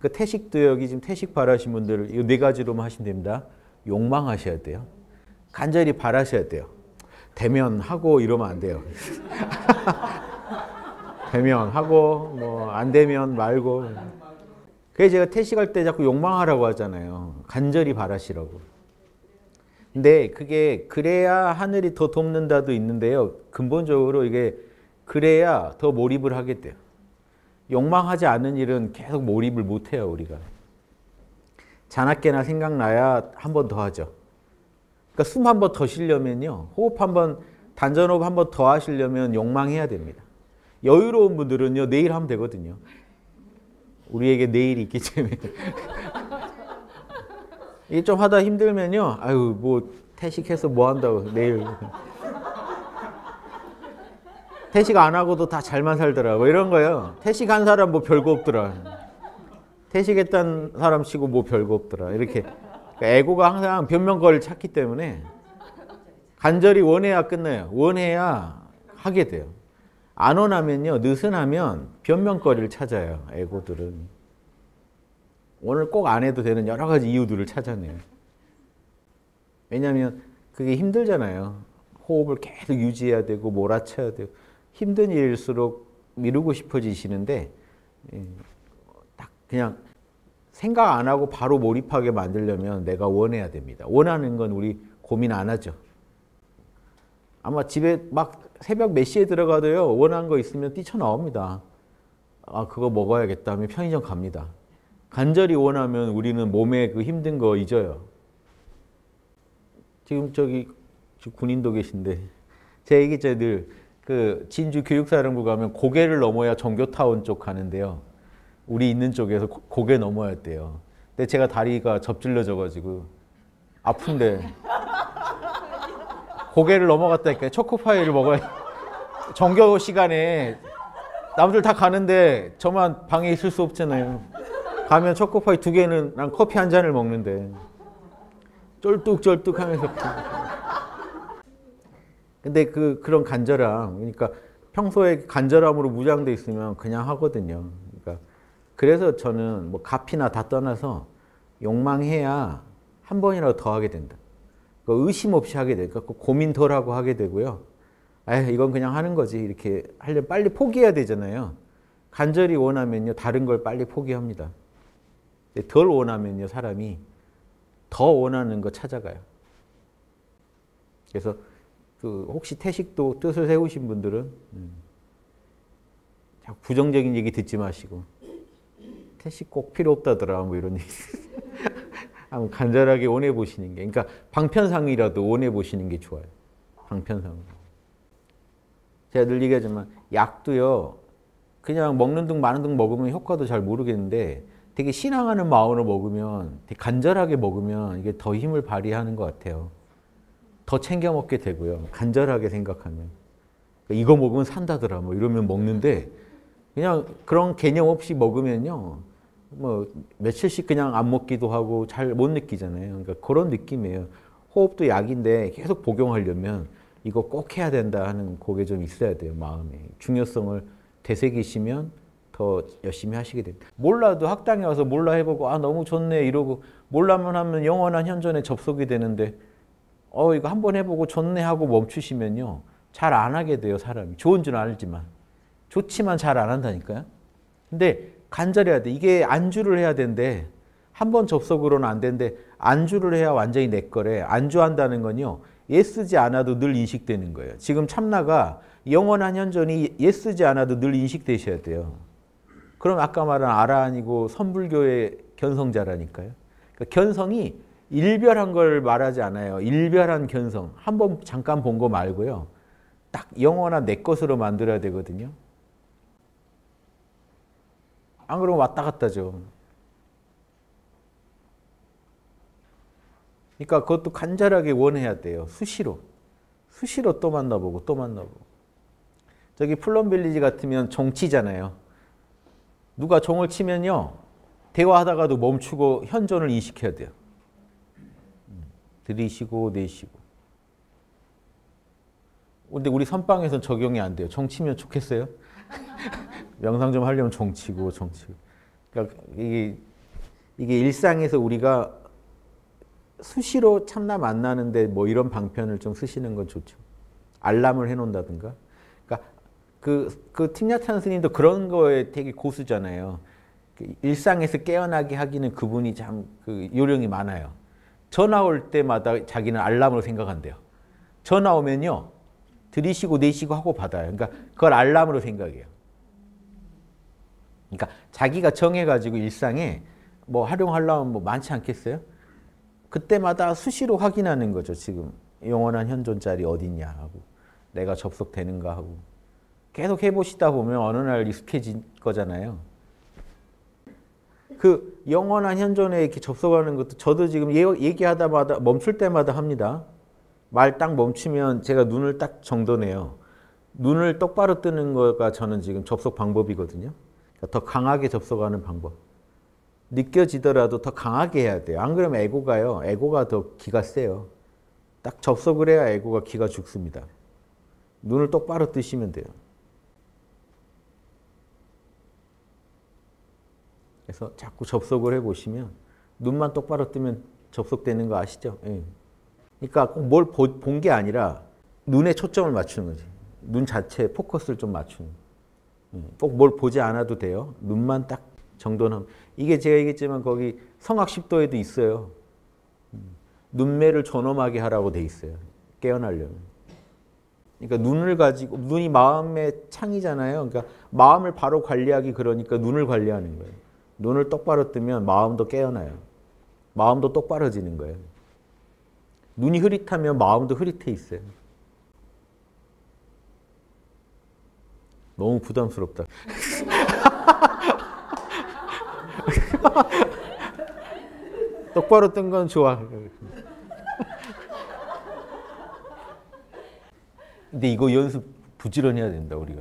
그 태식도 여기 지금 태식 바라신 분들 이 네 가지로만 하시면 됩니다. 욕망하셔야 돼요. 간절히 바라셔야 돼요. 되면 하고 이러면 안 돼요. 되면 하고 뭐 안 되면 말고. 그래서 제가 태식할 때 자꾸 욕망하라고 하잖아요. 간절히 바라시라고. 근데 그게 그래야 하늘이 더 돕는다도 있는데요. 근본적으로 이게 그래야 더 몰입을 하게 돼요. 욕망하지 않은 일은 계속 몰입을 못 해요, 우리가. 자나깨나 생각나야 한 번 더 하죠. 그러니까 숨 한 번 더 쉬려면요. 호흡 한 번, 단전호흡 한 번 더 하시려면 욕망해야 됩니다. 여유로운 분들은요, 내일 하면 되거든요. 우리에게 내일이 있기 때문에. 이게 좀 하다 힘들면요. 아유, 뭐 태식해서 뭐 한다고 내일. 태식 안 하고도 다 잘만 살더라. 뭐 이런 거요. 태식한 사람 뭐 별거 없더라. 태식했던 사람 치고 뭐 별거 없더라. 이렇게. 그러니까 애고가 항상 변명거리를 찾기 때문에 간절히 원해야 끝나요. 원해야 하게 돼요. 안 원하면요. 느슨하면 변명거리를 찾아요. 애고들은. 오늘 꼭 안 해도 되는 여러 가지 이유들을 찾아내요. 왜냐하면 그게 힘들잖아요. 호흡을 계속 유지해야 되고 몰아쳐야 되고 힘든 일일수록 미루고 싶어지시는데 딱 그냥 생각 안 하고 바로 몰입하게 만들려면 내가 원해야 됩니다. 원하는 건 우리 고민 안 하죠. 아마 집에 막 새벽 몇 시에 들어가도요. 원하는 거 있으면 뛰쳐나옵니다. 아, 그거 먹어야겠다 하면 편의점 갑니다. 간절히 원하면 우리는 몸에 그 힘든 거 잊어요. 지금 저기 군인도 계신데 제 얘기 늘 그 진주 교육사령부 가면 고개를 넘어야 정교타운 쪽 가는데요. 우리 있는 쪽에서 고개 넘어야 돼요. 근데 제가 다리가 접질러져가지고 아픈데 고개를 넘어갔다니까요. 초코파이를 먹어야 정교 시간에 남들 다 가는데 저만 방에 있을 수 없잖아요. 가면 초코파이 2개는 커피 한 잔을 먹는데 쫄뚝쫄뚝 하면서 근데 그런 간절함 그러니까 평소에 간절함으로 무장돼 있으면 그냥 하거든요. 그러니까 그래서 저는 뭐 값이나 다 떠나서 욕망해야 한 번이라도 더 하게 된다. 의심 없이 하게 되니까 고민 덜 하고 하게 되고요. 이건 그냥 하는 거지 이렇게 하려면 빨리 포기해야 되잖아요. 간절히 원하면요 다른 걸 빨리 포기합니다. 덜 원하면요 사람이 더 원하는 거 찾아가요. 그래서 혹시 태식도 뜻을 세우신 분들은 자꾸 부정적인 얘기 듣지 마시고 태식 꼭 필요 없다더라 뭐 이런 얘기 한번 간절하게 원해 보시는 게 그러니까 방편상이라도 원해 보시는 게 좋아요. 방편상. 제가 늘 얘기하지만 약도요 그냥 먹는 둥 마는 둥 먹으면 효과도 잘 모르겠는데 되게 신앙하는 마음으로 먹으면 되게 간절하게 먹으면 이게 더 힘을 발휘하는 것 같아요. 더 챙겨 먹게 되고요. 간절하게 생각하면. 이거 먹으면 산다더라 뭐 이러면 먹는데 그냥 그런 개념 없이 먹으면요. 뭐 며칠씩 그냥 안 먹기도 하고 잘 못 느끼잖아요. 그러니까 그런 느낌이에요. 호흡도 약인데 계속 복용하려면 이거 꼭 해야 된다 하는 그게 좀 있어야 돼요. 마음에. 중요성을 되새기시면 더 열심히 하시게 됩니다. 몰라도 학당에 와서 몰라 해보고 너무 좋네 이러고 몰라만 하면 영원한 현존에 접속이 되는데 이거 한번 해보고 좋네 하고 멈추시면요. 잘 안 하게 돼요, 사람이. 좋은 줄 알지만. 좋지만 잘 안 한다니까요. 근데 간절해야 돼. 이게 안주를 해야 되는데 한 번 접속으로는 안 되는데 안주를 해야 완전히 내 거래. 안주한다는 건요. 예쓰지 않아도 늘 인식되는 거예요. 지금 참나가 영원한 현존이 예쓰지 않아도 늘 인식되셔야 돼요. 그럼 아까 말한 아라한이고 선불교의 견성자라니까요. 그러니까 견성이 일별한 걸 말하지 않아요. 일별한 견성. 한번 잠깐 본 거 말고요. 딱 영원한 내 것으로 만들어야 되거든요. 안 그러면 왔다 갔다죠. 그러니까 그것도 간절하게 원해야 돼요. 수시로. 수시로 또 만나보고 또 만나보고. 저기 플럼빌리지 같으면 종치잖아요. 누가 종을 치면요. 대화하다가도 멈추고 현존을 인식해야 돼요. 들이쉬고 내쉬고. 근데 우리 선방에서는 적용이 안 돼요. 종 치면 좋겠어요? 명상 좀 하려면 종 치고 종 치고. 그러니까 이게 이게 일상에서 우리가 수시로 참나 만나는데 뭐 이런 방편을 좀 쓰시는 건 좋죠. 알람을 해놓는다든가. 그러니까 그 틴야탄 스님도 그런 거에 되게 고수잖아요. 일상에서 깨어나게 하기는 그분이 참 그 요령이 많아요. 전화 올 때마다 자기는 알람으로 생각한대요. 전화 오면요. 들이쉬고 내쉬고 하고 받아요. 그러니까 그걸 알람으로 생각해요. 그러니까 자기가 정해가지고 일상에 뭐 활용하려면 뭐 많지 않겠어요? 그때마다 수시로 확인하는 거죠. 지금 영원한 현존 자리 어딨냐 하고 내가 접속되는가 하고 계속 해보시다 보면 어느 날 익숙해질 거잖아요. 그 영원한 현존에 이렇게 접속하는 것도 저도 지금 얘기하다마다 멈출 때마다 합니다. 말 딱 멈추면 제가 눈을 딱 정돈해요. 눈을 똑바로 뜨는 거가 저는 지금 접속 방법이거든요. 그러니까 더 강하게 접속하는 방법. 느껴지더라도 더 강하게 해야 돼요. 안 그러면 에고가 더 기가 세요. 딱 접속을 해야 에고가 기가 죽습니다. 눈을 똑바로 뜨시면 돼요. 그래서 자꾸 접속을 해보시면 눈만 똑바로 뜨면 접속되는 거 아시죠? 예. 그러니까 꼭 뭘 본 게 아니라 눈에 초점을 맞추는 거지. 눈 자체에 포커스를 좀 맞추는 거예요. 꼭 뭘 보지 않아도 돼요. 눈만 딱 정돈하면. 이게 제가 얘기했지만 거기 성악십도에도 있어요. 눈매를 존엄하게 하라고 돼 있어요. 깨어나려면. 그러니까 눈을 가지고, 눈이 마음의 창이잖아요. 그러니까 마음을 바로 관리하기 그러니까 눈을 관리하는 거예요. 눈을 똑바로 뜨면 마음도 깨어나요. 마음도 똑바로지는 거예요. 눈이 흐릿하면 마음도 흐릿해 있어요. 너무 부담스럽다. 똑바로 뜬 건 좋아. 근데 이거 연습 부지런히 해야 된다, 우리가.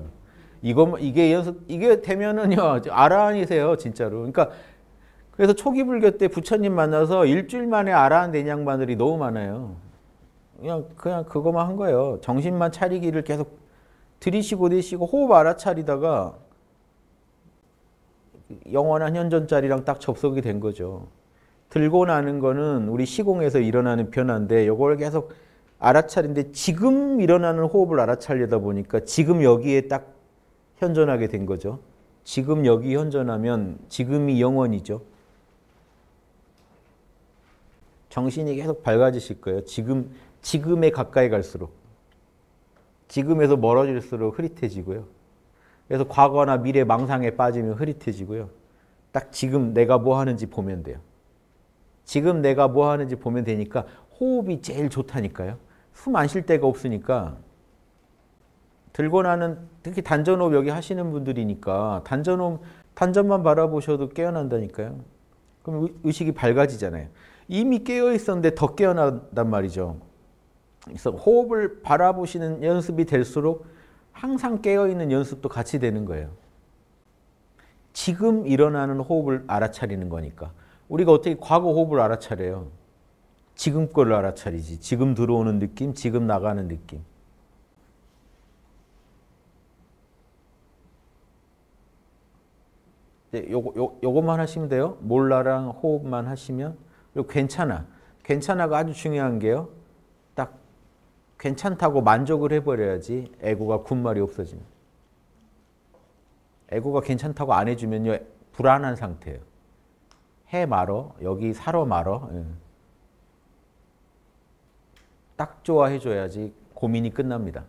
이게 되면은요, 아라한이세요, 진짜로. 그러니까, 그래서 초기 불교 때 부처님 만나서 일주일 만에 아라한 된 양반들이 너무 많아요. 그냥 그거만 한 거예요. 정신만 차리기를 계속 들이쉬고 내쉬고 호흡 알아차리다가 영원한 현존자리랑 딱 접속이 된 거죠. 들고 나는 거는 우리 시공에서 일어나는 변화인데 이걸 계속 알아차리는데 지금 일어나는 호흡을 알아차리다 보니까 지금 여기에 딱 현존하게 된 거죠. 지금 여기 현존하면 지금이 영원이죠. 정신이 계속 밝아지실 거예요. 지금에 가까이 갈수록. 지금에서 멀어질수록 흐릿해지고요. 그래서 과거나 미래 망상에 빠지면 흐릿해지고요. 딱 지금 내가 뭐 하는지 보면 돼요. 지금 내가 뭐 하는지 보면 되니까 호흡이 제일 좋다니까요. 숨 안 쉴 데가 없으니까 들고 나는 특히 단전호흡 여기 하시는 분들이니까 단전만 바라보셔도 깨어난다니까요. 그럼 의식이 밝아지잖아요. 이미 깨어 있었는데 더 깨어난단 말이죠. 그래서 호흡을 바라보시는 연습이 될수록 항상 깨어있는 연습도 같이 되는 거예요. 지금 일어나는 호흡을 알아차리는 거니까. 우리가 어떻게 과거 호흡을 알아차려요? 지금 거를 알아차리지. 지금 들어오는 느낌, 지금 나가는 느낌. 요것만 하시면 돼요. 몰라랑 호흡만 하시면. 그리고 괜찮아가 아주 중요한 게요. 딱 괜찮다고 만족을 해버려야지 에고가 군말이 없어집니다. 에고가 괜찮다고 안 해주면요. 불안한 상태예요. 해 말어. 여기 살어 말어. 예. 딱 좋아해줘야지 고민이 끝납니다.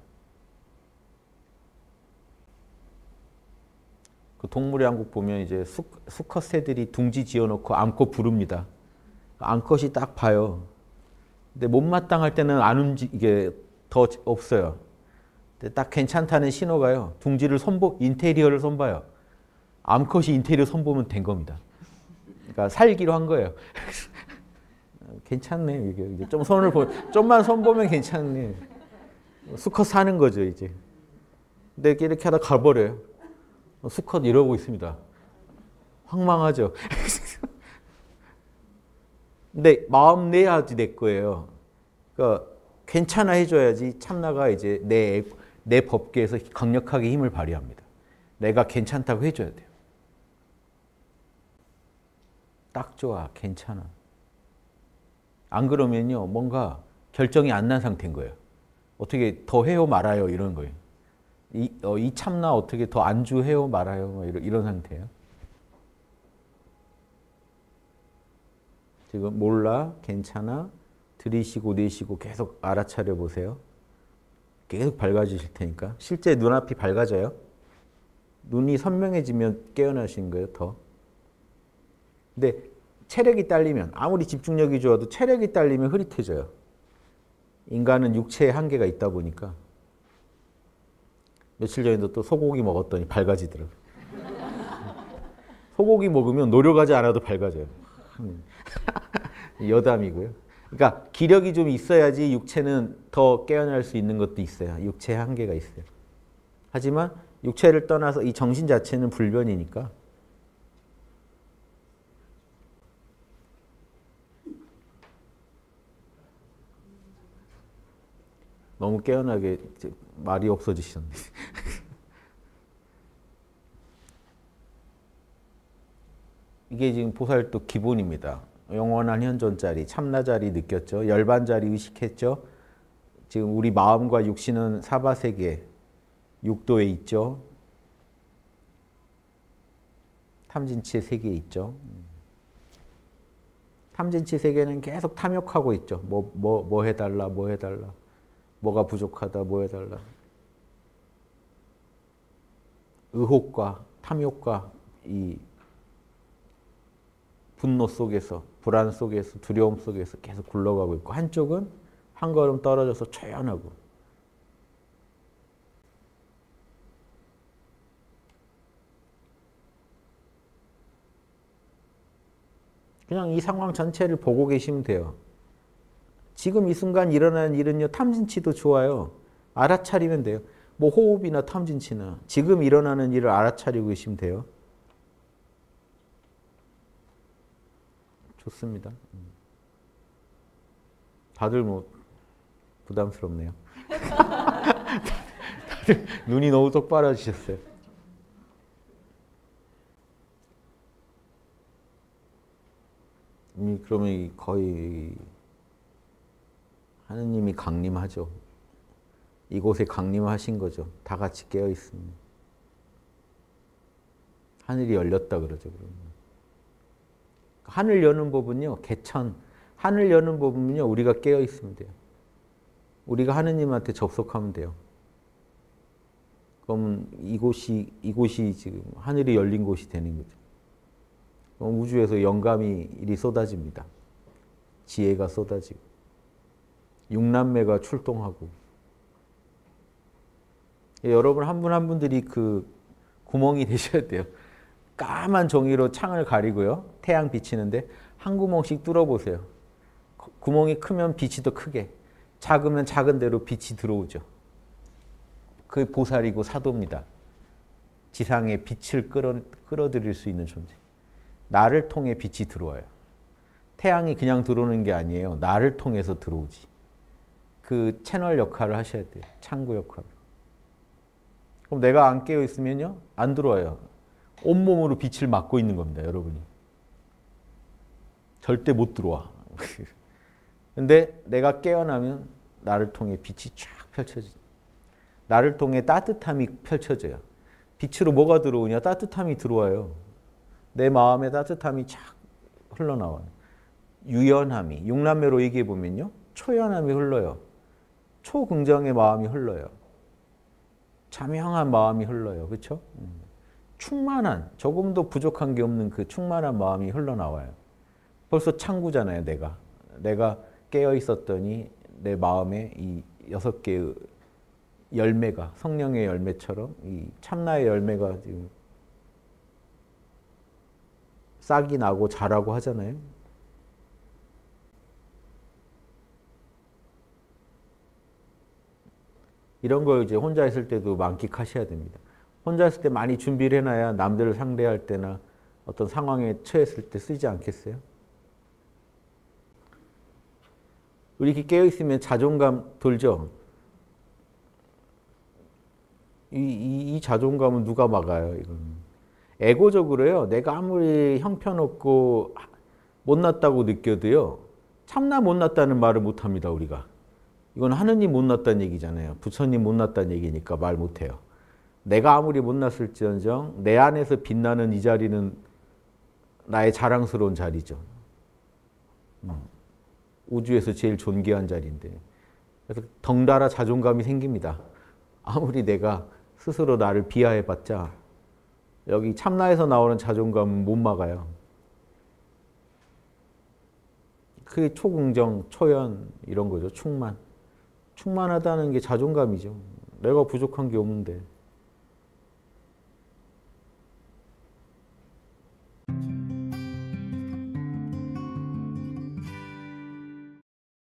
그 동물의 왕국 보면 이제 수컷 새들이 둥지 지어놓고 암컷 부릅니다. 암컷이 딱 봐요. 근데 못마땅할 때는 안 움직이게 더 없어요. 근데 딱 괜찮다는 신호가요. 둥지를 인테리어를 손봐요. 암컷이 인테리어 손보면 된 겁니다. 그러니까 살기로 한 거예요. 괜찮네. 이게 좀만 손보면 괜찮네. 수컷 사는 거죠, 이제. 근데 이렇게 하다 가버려요. 수컷 이러고 있습니다. 황망하죠. 근데 마음 내야지 내 거예요. 그러니까 괜찮아 해줘야지 참나가 이제 내 법계에서 강력하게 힘을 발휘합니다. 내가 괜찮다고 해줘야 돼요. 딱 좋아, 괜찮아. 안 그러면요, 뭔가 결정이 안 난 상태인 거예요. 어떻게 더 해요 말아요 이런 거예요. 이 참나 어떻게 더 안주해요 말아요 뭐 이런 상태예요. 지금 몰라, 괜찮아, 들이쉬고 내쉬고 계속 알아차려 보세요. 계속 밝아지실 테니까. 실제 눈앞이 밝아져요. 눈이 선명해지면 깨어나신 거예요, 더. 근데 체력이 딸리면, 아무리 집중력이 좋아도 체력이 딸리면 흐릿해져요. 인간은 육체에 한계가 있다 보니까. 며칠 전에도 또 소고기 먹었더니 밝아지더라고요. 소고기 먹으면 노력하지 않아도 밝아져요. 여담이고요. 그러니까 기력이 좀 있어야지 육체는 더 깨어날 수 있는 것도 있어요. 육체에 한계가 있어요. 하지만 육체를 떠나서 이 정신 자체는 불변이니까 너무 깨어나게 말이 없어지셨네. 이게 지금 보살도 기본입니다. 영원한 현존자리, 참나자리 느꼈죠. 열반자리 의식했죠. 지금 우리 마음과 육신은 사바세계, 육도에 있죠. 탐진치의 세계에 있죠. 탐진치 세계는 계속 탐욕하고 있죠. 뭐 해달라, 뭐 해달라. 뭐가 부족하다, 뭐 해달라. 의혹과 탐욕과 이 분노 속에서, 불안 속에서, 두려움 속에서 계속 굴러가고 있고, 한쪽은 한 걸음 떨어져서 초연하고. 그냥 이 상황 전체를 보고 계시면 돼요. 지금 이 순간 일어나는 일은요, 탐진치도 좋아요. 알아차리면 돼요. 뭐 호흡이나 탐진치나 지금 일어나는 일을 알아차리고 계시면 돼요. 좋습니다. 다들 뭐 부담스럽네요. 다들 눈이 너무 똑바라지셨어요. 그러면 거의 하느님이 강림하죠. 이곳에 강림하신 거죠. 다 같이 깨어 있습니다. 하늘이 열렸다 그러죠. 그러면. 하늘 여는 법은요, 개천. 하늘 여는 법은요, 우리가 깨어 있으면 돼요. 우리가 하느님한테 접속하면 돼요. 그러면 이곳이 지금 하늘이 열린 곳이 되는 거죠. 우주에서 영감이 이리 쏟아집니다. 지혜가 쏟아지고 육남매가 출동하고. 여러분 한 분 한 분들이 그 구멍이 되셔야 돼요. 까만 종이로 창을 가리고요. 태양 비치는데 한 구멍씩 뚫어보세요. 구멍이 크면 빛이 더 크게, 작으면 작은 대로 빛이 들어오죠. 그게 보살이고 사도입니다. 지상에 빛을 끌어들일 수 있는 존재. 나를 통해 빛이 들어와요. 태양이 그냥 들어오는 게 아니에요. 나를 통해서 들어오지. 그 채널 역할을 하셔야 돼요. 창구 역할을. 그럼 내가 안 깨어 있으면요, 안 들어와요. 온몸으로 빛을 막고 있는 겁니다, 여러분이. 절대 못 들어와. 근데 내가 깨어나면 나를 통해 빛이 쫙 펼쳐져요. 나를 통해 따뜻함이 펼쳐져요. 빛으로 뭐가 들어오냐? 따뜻함이 들어와요. 내 마음에 따뜻함이 쫙 흘러나와요. 유연함이, 육남매로 얘기해 보면요, 초연함이 흘러요. 초긍정의 마음이 흘러요. 자명한 마음이 흘러요. 그렇죠? 충만한, 조금도 부족한 게 없는 그 충만한 마음이 흘러나와요. 벌써 창구잖아요, 내가. 내가 깨어 있었더니 내 마음에 이 6개의 열매가, 성령의 열매처럼 이 참나의 열매가 지금 싹이 나고 자라고 하잖아요. 이런 걸 이제 혼자 있을 때도 만끽하셔야 됩니다. 혼자 있을 때 많이 준비를 해놔야 남들을 상대할 때나 어떤 상황에 처했을 때 쓰지 않겠어요? 우리 이렇게 깨어있으면 자존감 들죠? 이 자존감은 누가 막아요? 이건. 에고적으로요, 내가 아무리 형편없고 못났다고 느껴도요. 참나 못났다는 말을 못합니다. 우리가. 이건 하느님 못났다는 얘기잖아요. 부처님 못났다는 얘기니까 말 못해요. 내가 아무리 못났을지언정 내 안에서 빛나는 이 자리는 나의 자랑스러운 자리죠. 우주에서 제일 존귀한 자리인데. 그래서 덩달아 자존감이 생깁니다. 아무리 내가 스스로 나를 비하해봤자 여기 참나에서 나오는 자존감은 못 막아요. 그게 초긍정, 초연 이런 거죠. 충만. 충만하다는 게 자존감이죠. 내가 부족한 게 없는데.